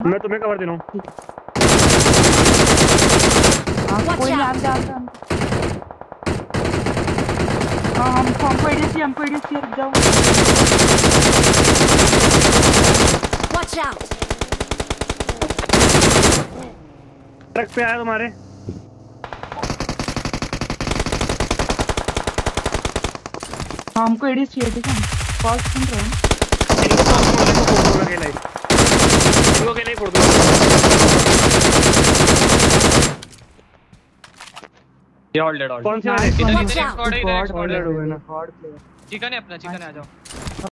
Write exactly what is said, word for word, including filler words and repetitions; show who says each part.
Speaker 1: मैं तुम्हें कवर दे रहा हूं।
Speaker 2: हां कोई नाम जान हां हम हमको एडीसी हमको एडीसी रुक जाओ।
Speaker 3: Watch out.
Speaker 1: ट्रक पे आया तुम्हारे।
Speaker 2: हां हमको एडीसी है ठीक है। कॉल सुन रहे हैं।
Speaker 1: इनको अकेले ही फोड़ दो। ये ऑल डेड ऑल। कौन से वाले?
Speaker 4: स्क्वाड
Speaker 1: ऑल डेड हो गए ना।
Speaker 4: चिकन है अपना चिकन आ जाओ।